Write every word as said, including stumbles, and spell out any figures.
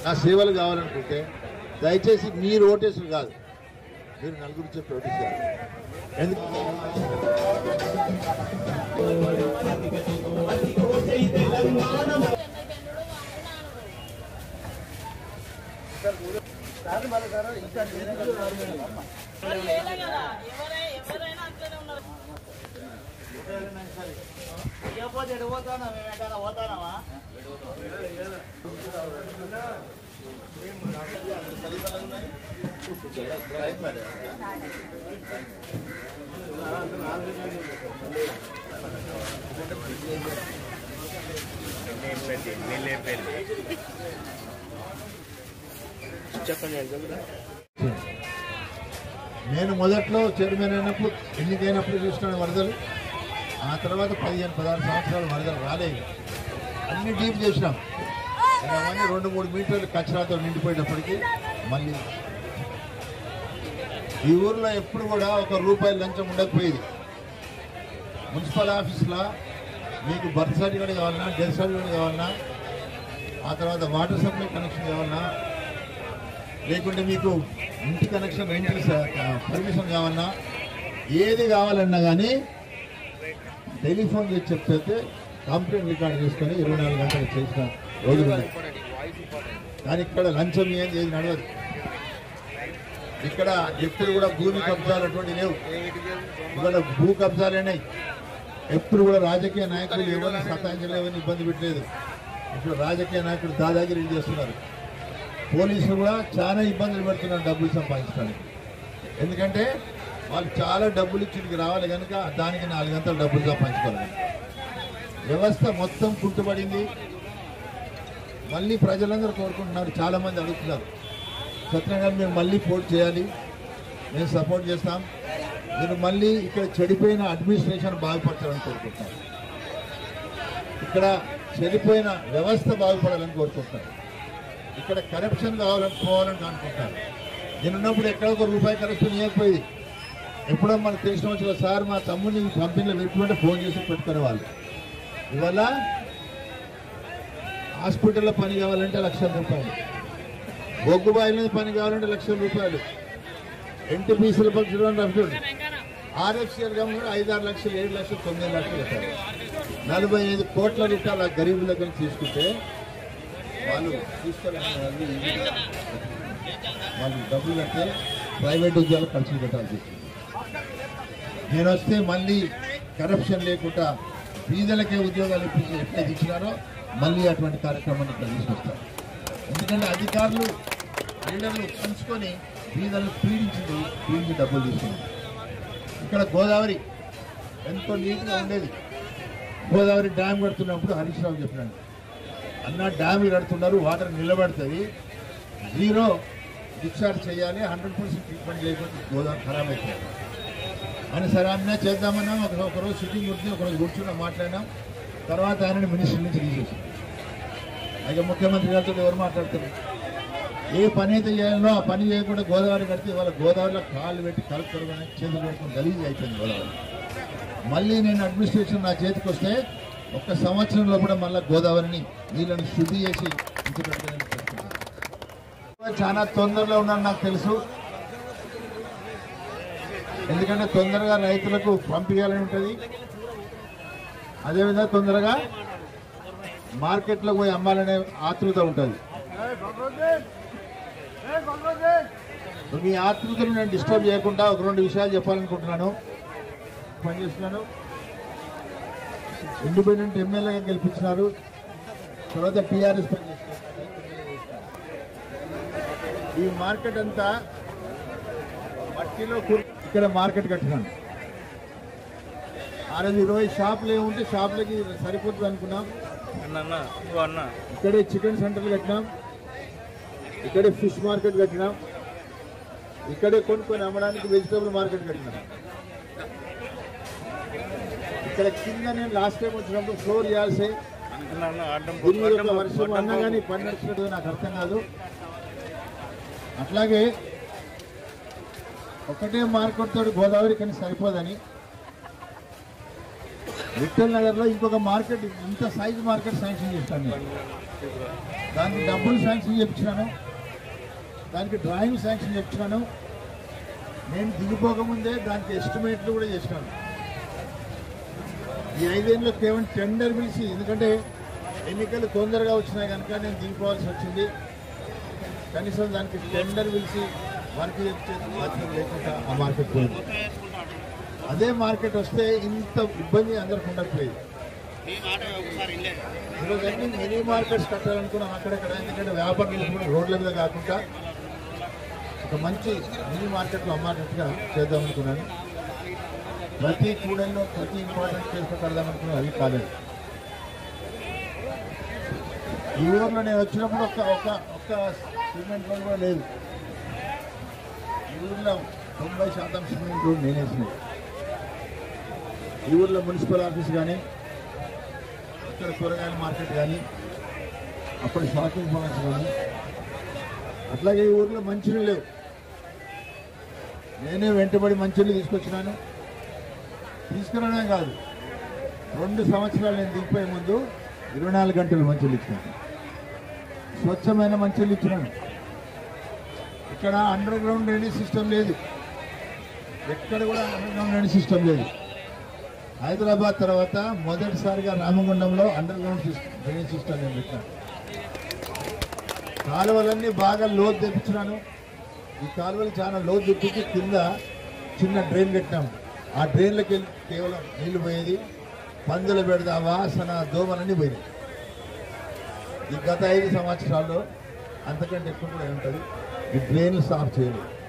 నా సేవలు కావాలనుకుంటే దయచేసి మీరు ఓటేసులు కాదు, మీరు నలుగురు చెప్పి ఓటేసారు. ఎందుకు నేను మొదట్లో చైర్మన్ అయినప్పుడు ఎన్నికైనప్పుడు చూసిన వరదలు, ఆ తర్వాత పదిహేను పదహారు సంవత్సరాలు వరదలు రాలేదు. అన్ని డీప్ చేసినాం, అవన్నీ రెండు మూడు మీటర్లు కచరాతో నిండిపోయేటప్పటికీ మళ్ళీ ఈ ఊర్లో ఎప్పుడు కూడా ఒక రూపాయి లంచం ఉండకపోయేది. మున్సిపల్ ఆఫీస్లో మీకు బర్త్ సర్టిఫికేట్ కావాలన్నా, డెత్ సర్టిఫికేట్ కావాలన్నా, ఆ తర్వాత వాటర్ సప్లై కనెక్షన్ కావాలన్నా, లేకుంటే మీకు ఇంటి కనెక్షన్ రెంట్ పర్మిషన్ కావాలన్నా, ఏది కావాలన్నా కానీ టెలిఫోన్ చేసి చెప్తే కంప్లైంట్ రికార్డ్ చేసుకొని ఇరవై నాలుగు గంటలు చేసిన రోజులు ఉన్నాయి. కానీ ఇక్కడ లంచం ఏంది ఏది నడవదు. ఇక్కడ ఎప్పుడు కూడా భూమి కబ్జాలు అటువంటి లేవు, ఇవాళ భూ కబ్జాలేనాయి. ఎప్పుడు కూడా రాజకీయ నాయకులు ఎవరిని సతాయించలేవని ఇబ్బంది పెట్టలేదు. ఇప్పుడు రాజకీయ నాయకులు దాదాగిరి చేస్తున్నారు. పోలీసులు కూడా చాలా ఇబ్బందులు పెడుతున్నారు డబ్బులు సంపాదించడానికి. ఎందుకంటే వాళ్ళు చాలా డబ్బులు ఇచ్చి రావాలి కనుక దానికి నాలుగు గంటలు డబ్బులు సంపాదించుకోవాలి. వ్యవస్థ మొత్తం కుంటుపడింది. మళ్ళీ ప్రజలందరూ కోరుకుంటున్నారు, చాలామంది అడుగుతున్నారు, సత్యనారాయణ మేము మళ్ళీ పోటీ చేయాలి, మేము సపోర్ట్ చేస్తాం, మీరు మళ్ళీ ఇక్కడ చెడిపోయిన అడ్మినిస్ట్రేషన్ బాగుపరచాలని కోరుకుంటున్నారు, ఇక్కడ చెడిపోయిన వ్యవస్థ బాగుపడాలని కోరుకుంటున్నారు, ఇక్కడ కరప్షన్ కావాలని పోవాలని అనుకుంటారు. నేను ఉన్నప్పుడు ఎక్కడ ఒక రూపాయి కరప్షన్ ఇవ్వకపోయేది. ఎప్పుడో మనకు తెలిసిన వచ్చిన సార్ మా తమ్ముడిని కంపెనీలో పెట్టుకుంటే ఫోన్ చేసి పెట్టుకునే వాళ్ళు. ఇవాళ హాస్పిటల్లో పని కావాలంటే లక్షల రూపాయలు, బొగ్గుబాయిల పని కావాలంటే లక్షల రూపాయలు, ఎన్టీపీసీల పక్షులు ఆర్ఎఫ్సిఎల్ గవర్నమెంట్ ఐదారు లక్షలు ఏడు లక్షలు తొమ్మిది లక్షలు పెట్టారు. నలభై ఐదు కోట్ల రూపాయలు ఆ గరీబుల దగ్గర తీసుకుంటే వాళ్ళు తీసుకొని వాళ్ళు డబ్బులు కడితే ప్రైవేట్ ఉద్యోగాలు ఖర్చులు పెట్టాల్సి వచ్చింది. నేను వస్తే మళ్ళీ కరప్షన్ లేకుండా బీదలకే ఉద్యోగాలు ఇప్పించి ఎట్లయితే ఇచ్చినారో మళ్ళీ అటువంటి కార్యక్రమాన్ని ఇక్కడ తీసుకొస్తారు. ఎందుకంటే అధికారులు లీడర్లు పంచుకొని బీదలను పీడించింది, పీడించి డబ్బులు తీసుకుంది. ఇక్కడ గోదావరి ఎంతో నీట్గా ఉండేది. గోదావరి డ్యామ్ కడుతున్నప్పుడు హరీష్ రావు చెప్పినాడు, అన్న డ్యామ్ కడుతున్నారు, వాటర్ నిలబడుతుంది, జీరో డిశ్చార్జ్ చేయాలి, హండ్రెడ్ పర్సెంట్ ట్రీట్మెంట్ లేకపోతే గోదావరి ఖరాబ్ అయిపోయింది అని. సరే అన్న చేద్దామన్నా ఒక ఒకరోజు సిట్టింగ్ గురించి ఒకరోజు కూర్చున్నా మాట్లాడినాం. తర్వాత ఆయనని మినిస్టర్ నుంచి తీసేసాం. అయితే ముఖ్యమంత్రి గారితో ఎవరు మాట్లాడుతున్నారు, ఏ పని అయితే చేయాలో ఆ పని చేయకుండా గోదావరి కడితే ఇవాళ గోదావరిలో కాళ్ళు పెట్టి కలుపుతారు కానీ చేతులు పెట్టుకుని గలీజ్ అయిపోయింది గోదావరి. మళ్ళీ నేను అడ్మినిస్ట్రేషన్ నా చేతికి వస్తే ఒక్క సంవత్సరంలో కూడా మళ్ళీ గోదావరిని నీళ్ళని శుద్ధి చేసి ఇంటిపెట్టుకుని చాలా తొందరలో ఉన్నాను నాకు తెలుసు. ఎందుకంటే తొందరగా రైతులకు పంపించాలని ఉంటుంది, అదేవిధంగా తొందరగా మార్కెట్లో పోయి అమ్మాలనే ఆతృత ఉంటుంది. మీ ఆతృతను నేను డిస్టర్బ్ చేయకుండా ఒక రెండు విషయాలు చెప్పాలనుకుంటున్నాను. పనిచేస్తున్నాను, ఇండిపెండెంట్ ఎమ్మెల్యేగా గెలిపించినారు, తర్వాత టీఆర్ఎస్ పనిచేస్తున్నారు. ఈ మార్కెట్ అంతా మట్టిలో ఇక్కడ మార్కెట్ కట్టినాను. ఆ రోజు ఇరవై షాపులు ఏముంటే షాపులకి సరిపోతుంది అనుకున్నాం. ఇక్కడే చికెన్ సెంటర్లు కట్టినాం, ఇక్కడే ఫిష్ మార్కెట్ కట్టినాం, ఇక్కడే కొనుక్కొని అమ్మడానికి వెజిటబుల్ మార్కెట్ కట్టినాం. ఇక్కడ కింద నేను లాస్ట్ టైం వచ్చినప్పుడు ఫ్లోర్ చేయాల్సి వర్షం అన్నా కానీ పని నడిచినట్టు నాకు అర్థం కాదు. అట్లాగే ఒకటే మార్కెట్ తోటి గోదావరి కానీ సరిపోదని విఠల్ నగర్లో ఇంకొక మార్కెట్ ఇంత సైజ్ మార్కెట్ శాంక్షన్ చేస్తాను నేను. దానికి డబ్బులు శాంక్షన్ చెప్తున్నాను, దానికి డ్రాయింగ్ శాంక్షన్ చెప్తున్నాను. నేను దిగిపోకముందే దానికి ఎస్టిమేట్లు కూడా చేసినాను. ఈ ఐదేళ్ళలో కేవలం టెండర్ పిలిచి, ఎందుకంటే ఎన్నికలు తొందరగా వచ్చినాయి కనుక నేను దిగిపోవాల్సి వచ్చింది. కనీసం దానికి టెండర్ పిలిచి వర్క్ చెప్తే బాధ్యత లేకుండా ఆ మార్కెట్ పోయింది. అదే మార్కెట్ వస్తే ఇంత ఇబ్బంది అందరికి ఉండకపోయేది. ఈరోజు అన్ని మినీ మార్కెట్స్ కట్టాలనుకున్నాం అక్కడక్కడ. ఎందుకంటే వ్యాపారులు కూడా రోడ్ల మీద కాకుండా ఒక మంచి మినీ మార్కెట్లో అమ్మాటట్టుగా చేద్దాం అనుకున్నాను. ప్రతి కూడల్లో ప్రతి ఇంపార్టెంట్ ప్లేస్లో కడదాం అనుకున్నాను, అది కాలేదు. ఈ ఊర్లో నేను వచ్చినప్పుడు ఒక్క ఒక్క ఒక్క సిమెంట్ రోడ్ కూడా లేదు. ఈ ఊర్లో తొంభై శాతం సిమెంట్ రోడ్ నేనేసినాయి. ఈ ఊర్లో మున్సిపల్ ఆఫీస్ కానీ, ఇక్కడ కూరగాయల మార్కెట్ కానీ, అప్పుడు షాపింగ్ మాల్స్ కానీ, అట్లాగే ఈ ఊర్లో మంచినీళ్ళు లేవు. నేనే వెంటబడి మంచినీళ్ళు తీసుకొచ్చినాను. తీసుకురావడమే కాదు, రెండు సంవత్సరాలు నేను దిగిపోయే ముందు ఇరవై నాలుగు గంటలు మంచినీళ్ళు ఇచ్చినాను. స్వచ్ఛమైన మంచినీళ్ళు ఇచ్చినాను. ఇక్కడ అండర్ గ్రౌండ్ డ్రైనేజ్ సిస్టమ్ లేదు, ఎక్కడ కూడా అండర్ గ్రౌండ్ డ్రైనేజ్ సిస్టమ్ లేదు. హైదరాబాద్ తర్వాత మొదటిసారిగా రామగుండంలో అండర్ గ్రౌండ్ డ్రైనేజ్ సిస్టమ్ నేను పెట్టాను. కాలువలన్నీ బాగా లోతు తెప్పించినాను. ఈ కాలువలు చాలా లోతు తెప్పించి కింద చిన్న డ్రైన్ పెట్టినాము. ఆ డ్రైన్లోకి వెళ్ళి కేవలం నీళ్లు పోయేది. పందుల బెడద, వాసన, దోమలన్నీ పోయినాయి. ఈ గత ఐదు సంవత్సరాల్లో అంతకంటే ఎక్కువ కూడా ఉంటుంది. ఈ డ్రైన్లు సాఫ్ చేయాలి.